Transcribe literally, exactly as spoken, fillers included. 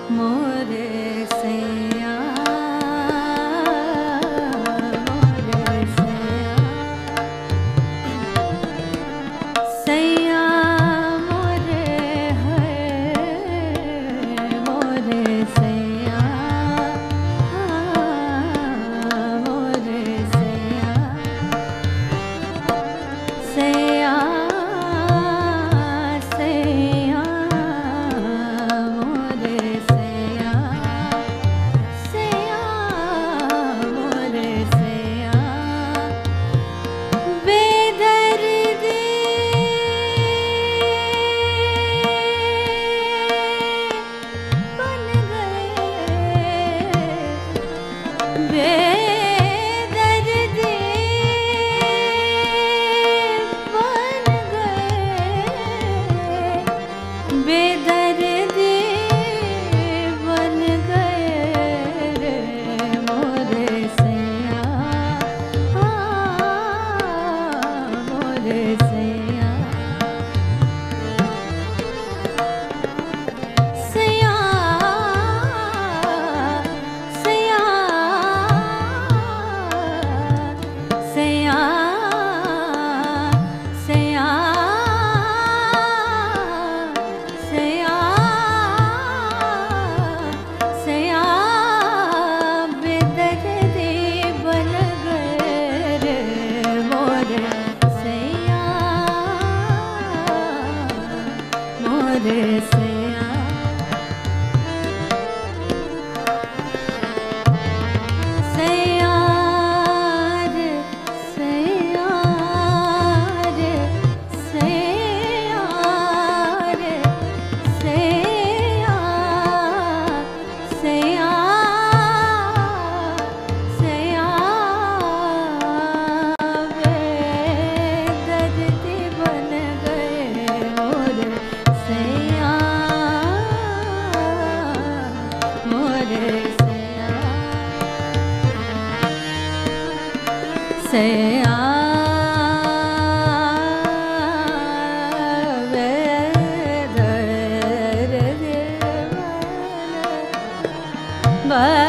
मोरे सैया मोरे सैया सैया मोरे है मोरे सैया मोरे सैया सैया मोरे सैया सैया रे सैया रे सैया रे सैया सैया सैया वे दर्दी बन गए मोरे सैया मोरे सैया सैया वे दर्दी बन